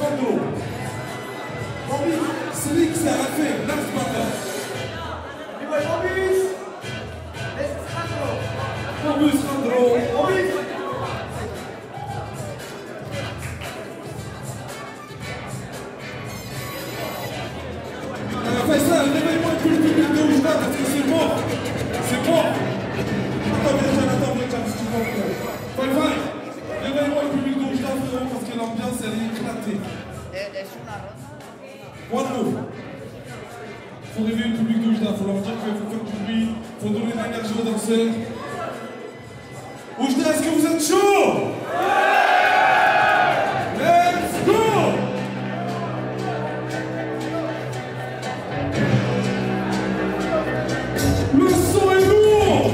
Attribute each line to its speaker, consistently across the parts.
Speaker 1: Sandro. Celui qui s'est arrêté, lance Bata. Morbus Sandro. Faisal, réveille-moi un peu le public de Oujda parce que c'est mort. C'est mort. Attends, si tu vois. Faisal, réveille-moi le public de Oujda frérot parce que l'ambiance elle est éclatée. One faut réveiller le public de Oujda, faut leur dire qu'il faut faire du bruit, faut donner de l'énergie aux danseurs. Oujda, est-ce que vous êtes chaud? Let's go! Le son est lourd!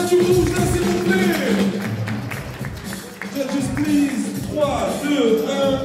Speaker 1: Judges, please. 3, 2, 1.